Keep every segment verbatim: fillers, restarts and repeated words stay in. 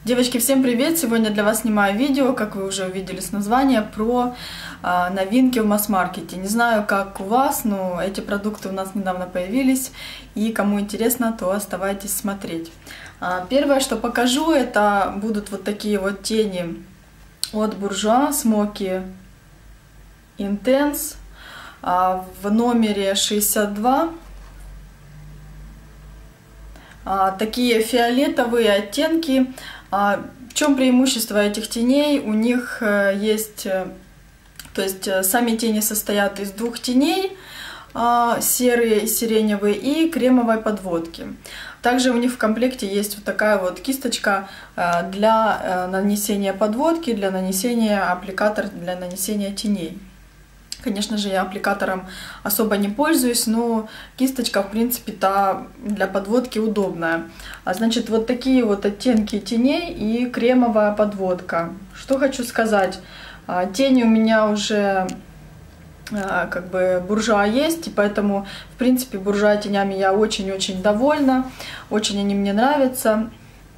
Девочки, всем привет! Сегодня для вас снимаю видео, как вы уже увидели с названия, про а, новинки в масс-маркете. Не знаю, как у вас, но эти продукты у нас недавно появились, и кому интересно, то оставайтесь смотреть. А, первое, что покажу, это будут вот такие вот тени от Bourjois Smoky Intense а, в номере шестьдесят два. А, такие фиолетовые оттенки. А, в чем преимущество этих теней? У них есть, то есть сами тени состоят из двух теней, а, серые и сиреневые, и кремовой подводки. Также у них в комплекте есть вот такая вот кисточка а, для а, нанесения подводки, для нанесения аппликатор для нанесения теней. Конечно же, я аппликатором особо не пользуюсь, но кисточка, в принципе-то, для подводки удобная. А значит, вот такие вот оттенки теней и кремовая подводка. Что хочу сказать. Тени у меня уже как бы Bourjois есть, и поэтому, в принципе, Bourjois тенями я очень-очень довольна. Очень они мне нравятся.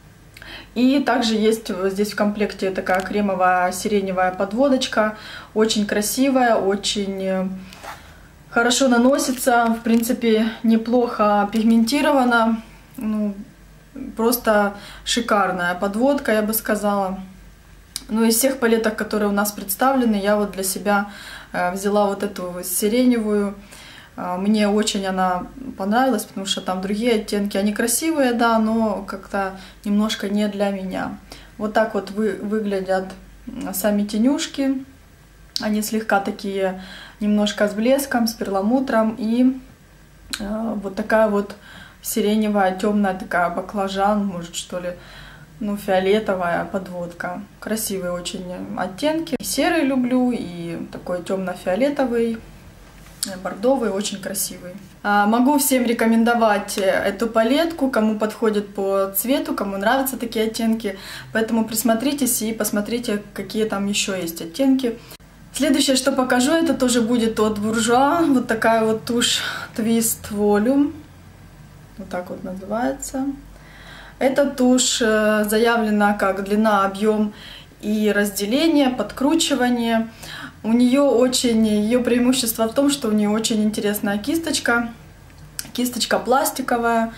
И также есть здесь в комплекте такая кремовая сиреневая подводочка. Очень красивая, очень хорошо наносится. В принципе, неплохо пигментирована. Ну, просто шикарная подводка, я бы сказала. Ну, из всех палеток, которые у нас представлены, я вот для себя взяла вот эту сиреневую. Мне очень она понравилась, потому что там другие оттенки, они красивые, да, но как-то немножко не для меня. Вот так вот вы, выглядят сами тенюшки. Они слегка такие, немножко с блеском, с перламутром. И э, вот такая вот сиреневая, темная такая баклажан, может что ли, ну фиолетовая подводка. Красивые очень оттенки. И серый люблю, и такой темно-фиолетовый. Бордовый, очень красивый. Могу всем рекомендовать эту палетку, кому подходит по цвету, кому нравятся такие оттенки. Поэтому присмотритесь и посмотрите, какие там еще есть оттенки. Следующее, что покажу, это тоже будет от Bourjois. Вот такая вот тушь Twist Volume. Вот так вот называется. Эта тушь заявлена как длина, объем и разделение, подкручивание. У нее очень, ее преимущество в том, что у нее очень интересная кисточка. Кисточка пластиковая.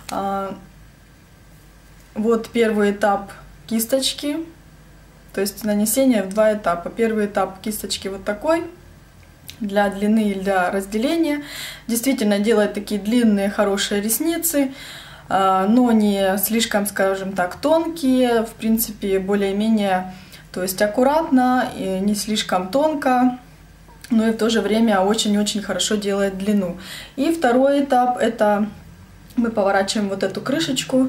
Вот первый этап кисточки. То есть нанесение в два этапа. Первый этап кисточки вот такой. Для длины и для разделения. Действительно делает такие длинные, хорошие ресницы. Но не слишком, скажем так, тонкие. В принципе, более-менее... То есть аккуратно и не слишком тонко, но и в то же время очень-очень хорошо делает длину. И второй этап, это мы поворачиваем вот эту крышечку.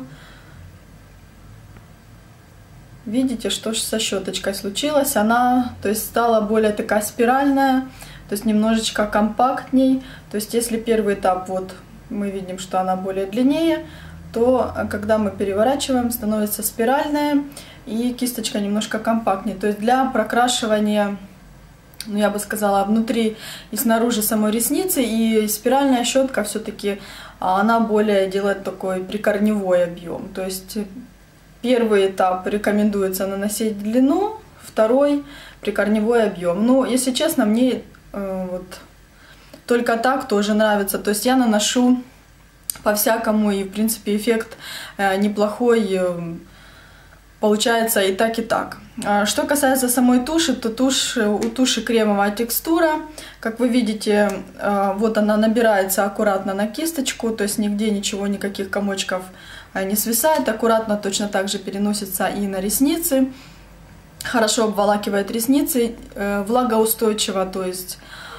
Видите, что со щеточкой случилось? Она, то есть, стала более такая спиральная, то есть немножечко компактней. То есть если первый этап, вот мы видим, что она более длиннее, то когда мы переворачиваем, становится спиральная. И кисточка немножко компактнее. То есть для прокрашивания, ну, я бы сказала, внутри и снаружи самой ресницы. И спиральная щетка все-таки, она более делает такой прикорневой объем. То есть первый этап рекомендуется наносить длину, второй прикорневой объем. Но, если честно, мне э, вот только так тоже нравится. То есть я наношу по-всякому, и в принципе эффект э, неплохой. Э, Получается и так, и так. Что касается самой туши, то тушь, у туши кремовая текстура. Как вы видите, вот она набирается аккуратно на кисточку, то есть нигде ничего, никаких комочков не свисает. Аккуратно точно так же переносится и на ресницы. Хорошо обволакивает ресницы, влагоустойчиво, то есть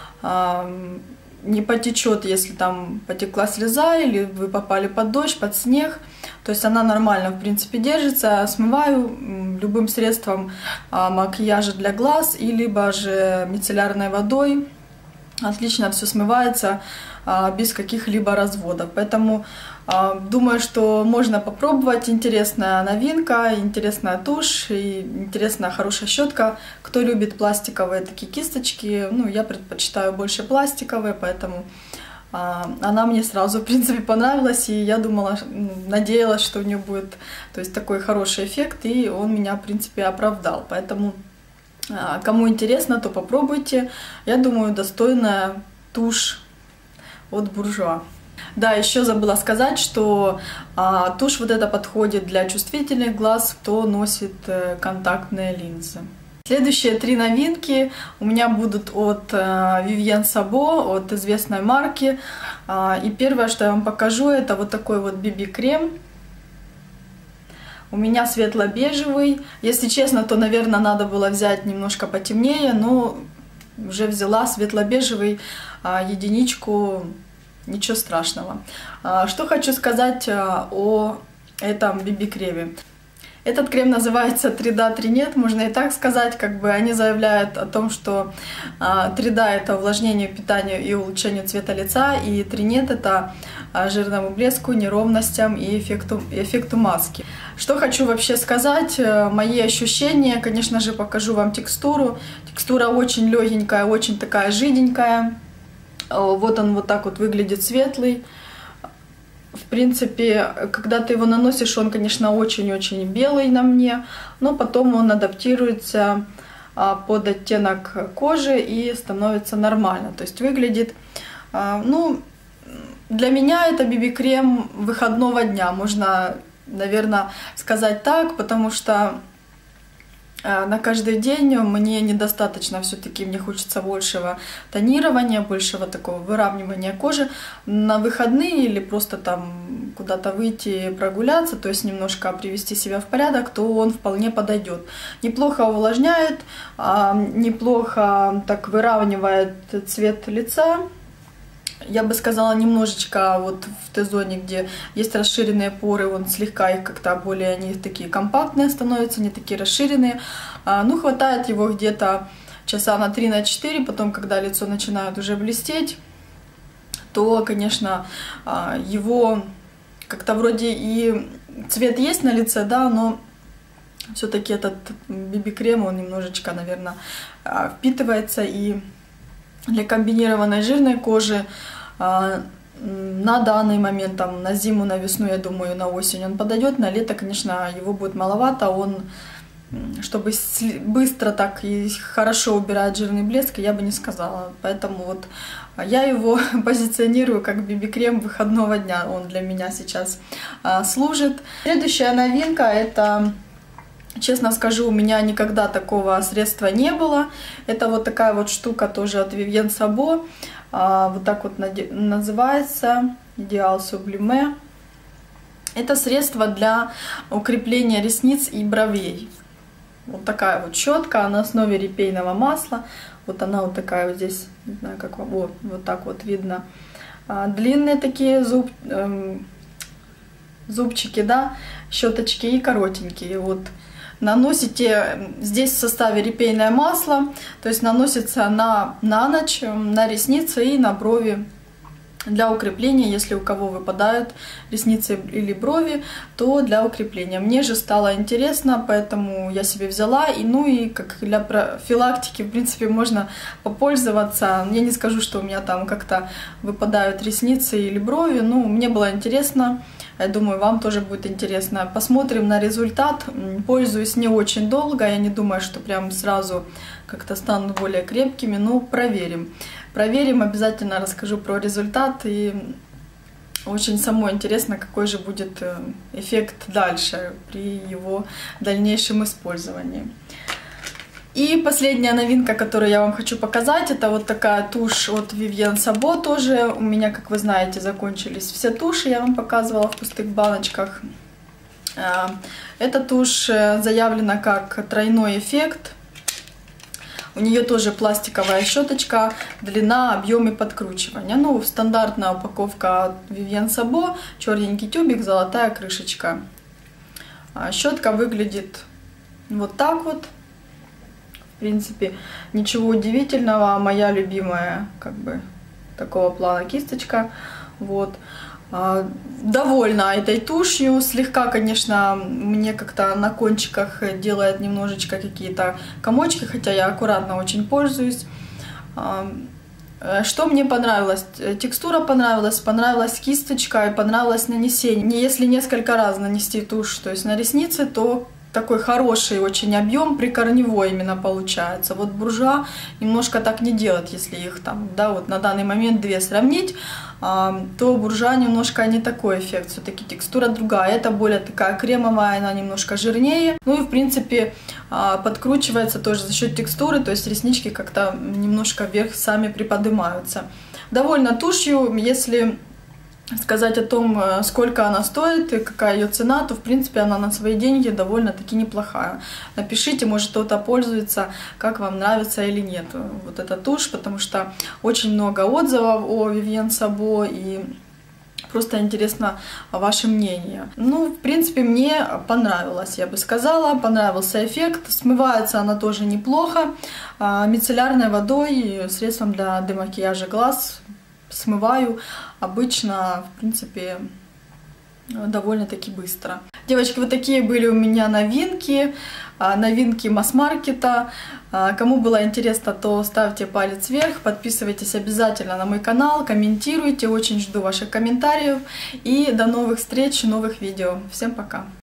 не потечет, если там потекла слеза или вы попали под дождь, под снег. То есть она нормально, в принципе, держится. Смываю любым средством макияжа для глаз и либо же мицеллярной водой. Отлично все смывается без каких-либо разводов. Поэтому думаю, что можно попробовать. Интересная новинка, интересная тушь и интересная хорошая щетка. Кто любит пластиковые такие кисточки, ну, я предпочитаю больше пластиковые, поэтому Она мне сразу, в принципе, понравилась, и я думала, надеялась, что у нее будет, то есть, такой хороший эффект, и он меня, в принципе, оправдал. Поэтому, кому интересно, то попробуйте. Я думаю, достойная тушь от Bourjois. Да, еще забыла сказать, что а, тушь вот эта подходит для чувствительных глаз, кто носит э, контактные линзы. Следующие три новинки у меня будут от э, Vivienne Sabo, от известной марки. А, и первое, что я вам покажу, это вот такой вот би би-крем. У меня светло-бежевый. Если честно, то, наверное, надо было взять немножко потемнее, но уже взяла светло-бежевый, а, единичку. Ничего страшного. Что хочу сказать о этом би би-креме. Этот крем называется три да три нет, можно и так сказать. Как бы они заявляют о том, что три да это увлажнение, питанию и улучшению цвета лица, и три нет это жирному блеску, неровностям и эффекту, эффекту маски. Что хочу вообще сказать, мои ощущения, конечно же, покажу вам текстуру. Текстура очень легенькая, очень такая жиденькая. Вот он вот так вот выглядит, светлый. В принципе, когда ты его наносишь, он, конечно, очень-очень белый на мне, но потом он адаптируется под оттенок кожи и становится нормально. То есть выглядит, ну, для меня это би би-крем выходного дня, можно, наверное, сказать так, потому что на каждый день мне недостаточно, все-таки мне хочется большего тонирования, большего такого выравнивания кожи. На выходные или просто там куда-то выйти прогуляться, то есть немножко привести себя в порядок, то он вполне подойдет. Неплохо увлажняет, неплохо так выравнивает цвет лица. Я бы сказала, немножечко вот в Т-зоне, где есть расширенные поры, он слегка их как-то более, они такие компактные становятся, не такие расширенные. Ну, хватает его где-то часа на три на четыре, потом, когда лицо начинает уже блестеть, то, конечно, его как-то вроде и цвет есть на лице, да, но все-таки этот би би-крем, он немножечко, наверное, впитывается, и для комбинированной жирной кожи на данный момент, там, на зиму, на весну, я думаю, на осень он подойдет. На лето, конечно, его будет маловато. Он, чтобы быстро так и хорошо убирать жирный блеск, я бы не сказала. Поэтому вот я его позиционирую как би би-крем выходного дня. Он для меня сейчас служит. Следующая новинка — это... Честно скажу, у меня никогда такого средства не было. Это вот такая вот штука тоже от Vivienne Sabo. Вот так вот называется. Ideal Sublime. Это средство для укрепления ресниц и бровей. Вот такая вот щетка на основе репейного масла. Вот она вот такая вот здесь. Не знаю, как вам. Вот, вот так вот видно. Длинные такие зуб, эм, зубчики, да, щеточки, и коротенькие. Вот. Наносите, здесь в составе репейное масло, то есть наносится на, на ночь, на ресницы и на брови для укрепления. Если у кого выпадают ресницы или брови, то для укрепления. Мне же стало интересно, поэтому я себе взяла. И, ну и как для профилактики, в принципе, можно попользоваться. Я не скажу, что у меня там как-то выпадают ресницы или брови, но мне было интересно. Я думаю, вам тоже будет интересно. Посмотрим на результат. Пользуюсь не очень долго. Я не думаю, что прям сразу как-то станут более крепкими. Но проверим. Проверим, обязательно расскажу про результат. И очень самой интересно, какой же будет эффект дальше при его дальнейшем использовании. И последняя новинка, которую я вам хочу показать, это вот такая тушь от Vivienne Sabo тоже. У меня, как вы знаете, закончились все туши, я вам показывала в пустых баночках. Эта тушь заявлена как тройной эффект. У нее тоже пластиковая щеточка, длина, объем и подкручивание. Ну, стандартная упаковка от Vivienne Sabo, черненький тюбик, золотая крышечка. Щетка выглядит вот так вот. В принципе, ничего удивительного. Моя любимая, как бы, такого плана кисточка. Вот. Довольна этой тушью. Слегка, конечно, мне как-то на кончиках делает немножечко какие-то комочки, хотя я аккуратно очень пользуюсь. Что мне понравилось? Текстура понравилась, понравилась кисточка и понравилось нанесение. Если несколько раз нанести тушь, то есть на ресницы, то такой хороший очень объем, прикорневой именно получается. Вот буржуа немножко так не делает, если их там, да, вот на данный момент две сравнить, то буржуа немножко не такой эффект, все-таки текстура другая. Это более такая кремовая, она немножко жирнее. Ну и в принципе подкручивается тоже за счет текстуры, то есть реснички как-то немножко вверх сами приподнимаются. Довольно тушью, если сказать о том, сколько она стоит и какая ее цена, то в принципе она на свои деньги довольно-таки неплохая. Напишите, может кто-то пользуется, как вам нравится или нет вот эта тушь, потому что очень много отзывов о Vivienne Sabo и просто интересно ваше мнение. Ну, в принципе, мне понравилось, я бы сказала, понравился эффект. Смывается она тоже неплохо, мицеллярной водой, средством для демакияжа глаз. Смываю обычно, в принципе, довольно-таки быстро. Девочки, вот такие были у меня новинки, новинки масс-маркета. Кому было интересно, то ставьте палец вверх, подписывайтесь обязательно на мой канал, комментируйте, очень жду ваших комментариев. И до новых встреч, новых видео. Всем пока!